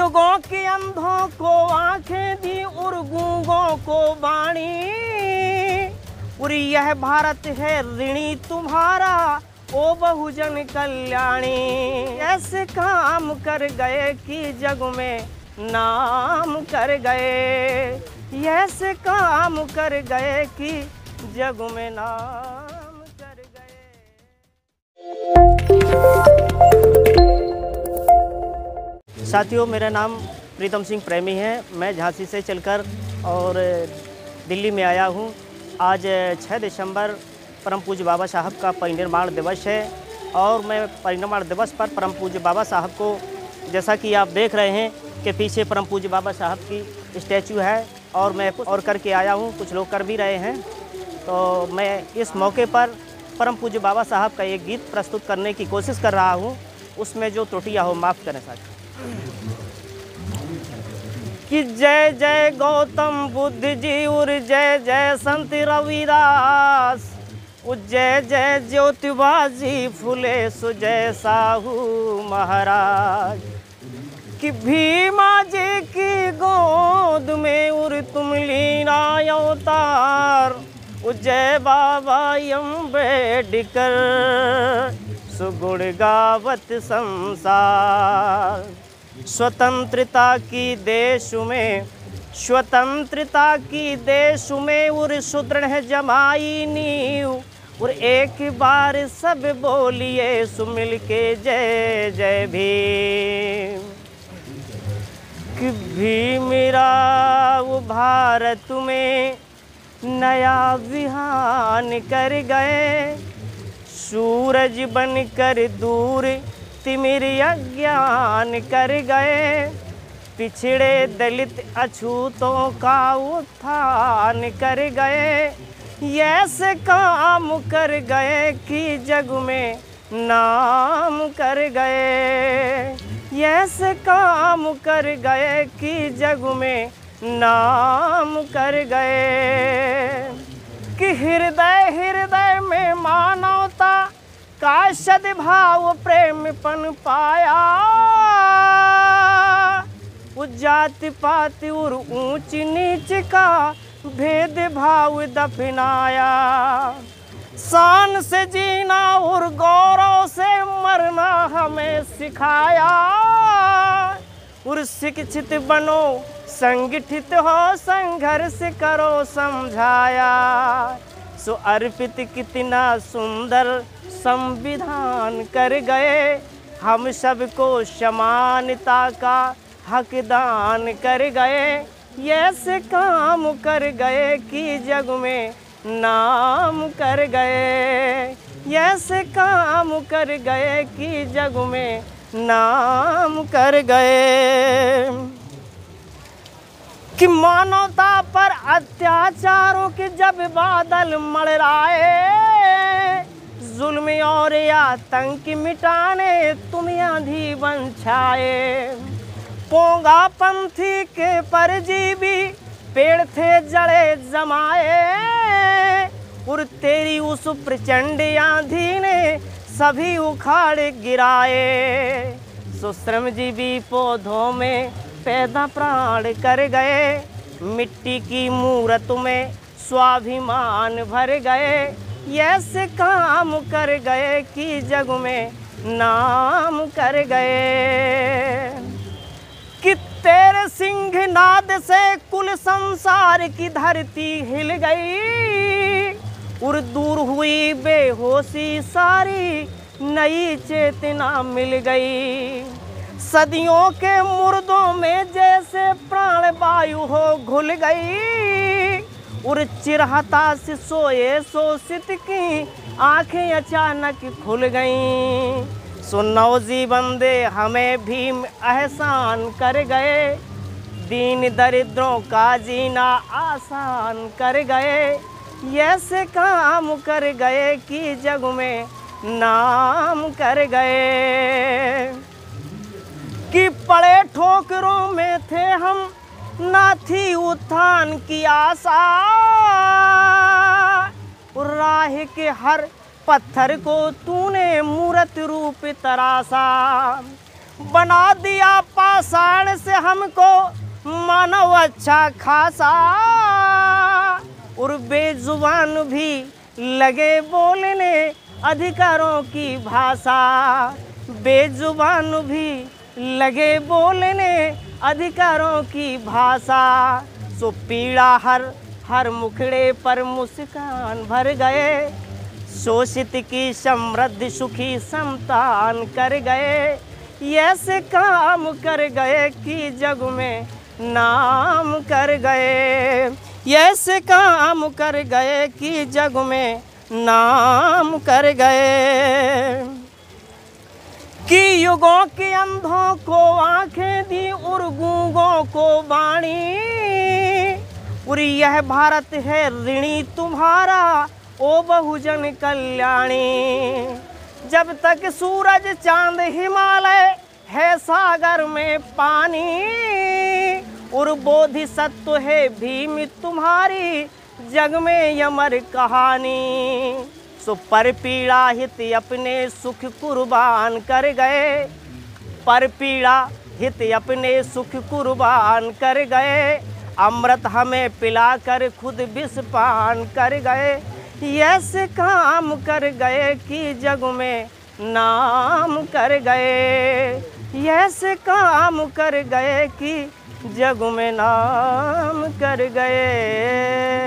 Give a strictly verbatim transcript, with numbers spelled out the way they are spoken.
युगों के अंधों को आंखें दी और गूंगों को वाणी, और यह भारत है ऋणी तुम्हारा ओ बहुजन कल्याणी। ऐसे काम कर गए कि जग में नाम कर गए, ऐसे काम कर गए कि जग में नाम कर गए। साथियों, मेरा नाम प्रीतम सिंह प्रेमी है। मैं झांसी से चलकर और दिल्ली में आया हूँ। आज छह दिसंबर परम पूज्य बाबा साहब का परिनिर्वाण दिवस है और मैं परिनिर्वाण दिवस पर परम पूज्य बाबा साहब को, जैसा कि आप देख रहे हैं कि पीछे परम पूज्य बाबा साहब की स्टैचू है और मैं और करके आया हूँ, कुछ लोग कर भी रहे हैं। तो मैं इस मौके पर परम पूज्य बाबा साहब का एक गीत प्रस्तुत करने की कोशिश कर रहा हूँ, उसमें जो त्रुटियाँ हो माफ़ करें साथी। कि जय जय गौतम बुद्ध जी और जय जय संत रविदास, जय जय ज्योतिबा जी फुले सुजय साहू महाराज। कि भीमा जी की गोद में उर तुम लीना अवतार, जय बाबा अम्बेडकर सुगुण गावत संसार। स्वतंत्रता की देश में, स्वतंत्रता की देश में उर सुदृढ़ जमाई नींव, और एक बार सब बोलिए सुमिल के जय जय भीम। कि भीम राव भारत में नया विहान कर गए, सूरज बनकर दूर तिमिर अज्ञान कर गए। पिछड़े दलित अछूतों का उत्थान कर गए, ऐसे काम कर गए कि जग में नाम कर गए, ऐसे काम कर गए कि जग में नाम कर गए। कि हृदय हृदय में मानवता का सद्भाव प्रेम पन पाया, वो जाति पाति और ऊंच नीच का भेद भाव दफनाया। शान से जीना और गौरव से मरना हमें सिखाया, और शिक्षित बनो संगठित हो संघर्ष करो समझाया। सो अर्पित कितना सुंदर संविधान कर गए, हम सबको समानता का हक दान कर गए। ऐसे काम कर गए कि जग में नाम कर गए, ऐसे काम कर गए कि जग में नाम कर गए। कि मानवता पर अत्याचारों के जब बादल मंडराए, जुल्म और आतंक मिटाने तुम आंधी बन छाए। पोंगा पंथी के परजीवी पेड़ थे जड़े जमाए, और तेरी उस प्रचंड आंधी ने सभी उखाड़ गिराए। सो श्रमजीवी पौधों में पैदा प्राण कर गए, मिट्टी की मूरत में स्वाभिमान भर गए। ऐसे काम कर गए कि जग में नाम कर गए। कि तेरे सिंहनाद से कुल संसार की धरती हिल गई, और दूर हुई बेहोशी सारी नई चेतना मिल गई। सदियों के मुर्दों में जैसे प्राण वायु हो घुल गई, और चिरहता से सोए शोषित की आंखें अचानक खुल गईं। सो नौजीवन दे हमें भीम एहसान कर गए, दीन दरिद्रों का जीना आसान कर गए। ऐसे काम कर गए कि जग में नाम कर गए। कि पड़े ठोकरों में थे हम, ना थी उत्थान की आशा, राह के हर पत्थर को तूने मूर्त रूप तराशा। बना दिया पाषाण से हमको मानव अच्छा खासा, और बेजुबान भी लगे बोलने अधिकारों की भाषा, बेजुबान भी लगे बोलने अधिकारों की भाषा। सो पीड़ा हर हर मुखड़े पर मुस्कान भर गए, शोषित की समृद्धि सुखी संतान कर गए, ऐसे काम कर गए कि जग में नाम कर गए, ऐसे काम कर गए कि जग में नाम कर गए। कि युगों के अंधों को आंखें दी और गूंगों को वाणी, और यह भारत है ऋणी तुम्हारा ओ बहुजन कल्याणी। जब तक सूरज चांद हिमालय है सागर में पानी, और बोधिसत्व है भीम तुम्हारी जग में अमर कहानी। सो पर पीड़ा हित अपने सुख कुर्बान कर गए, पर पीड़ा हित अपने सुख कुर्बान कर गए, अमृत हमें पिलाकर खुद विष पान कर गए, ऐसे काम कर गए कि जग में नाम कर गए, ऐसे काम कर गए कि जग में नाम कर गए।